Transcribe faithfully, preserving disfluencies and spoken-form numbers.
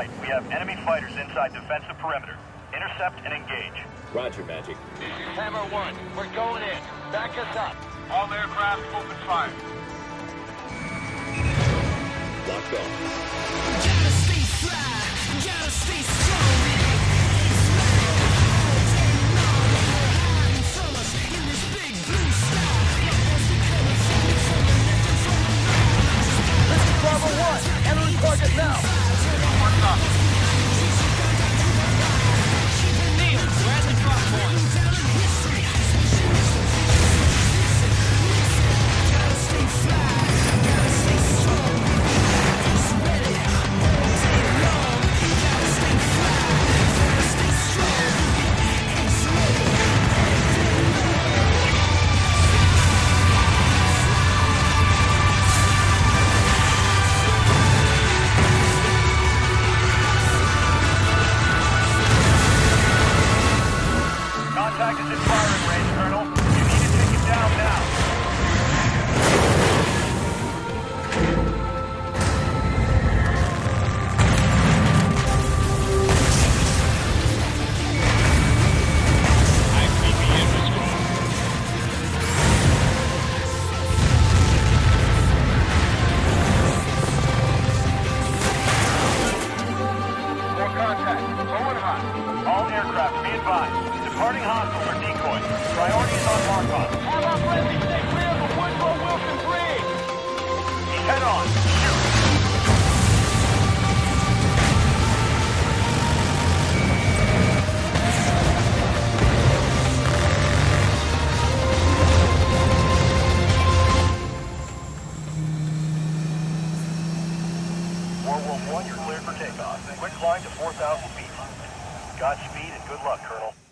flight. We have enemy fighters inside defensive perimeter. Intercept and engage. Roger, Magic. Hammer one, we're going in. Back us up. All aircraft open fire. Locked on. Gotta stay fly, gotta stay strong. It's like all day long. They're hiding from us in this big blue sky. As we coming from you from the left and from the right. This is Bravo one. Entering target now. What's up? Neil, we're at the drop point. Gotta stay fly, gotta stay strong. It's ready all day long. Gotta stay fly, gotta stay strong. It's ready all day long. Contact is in firing range, Colonel. You need to take him down now. More contact. Low and hot. All aircraft, be advised. Departing hostiles are decoys. Priority is on Markov. Have our friendly stay clear of the Woodrow Wilson Bridge. He's head on. Shoot. Warwolf one, you're cleared for takeoff. Quick climb to four thousand feet. Godspeed and good luck, Colonel.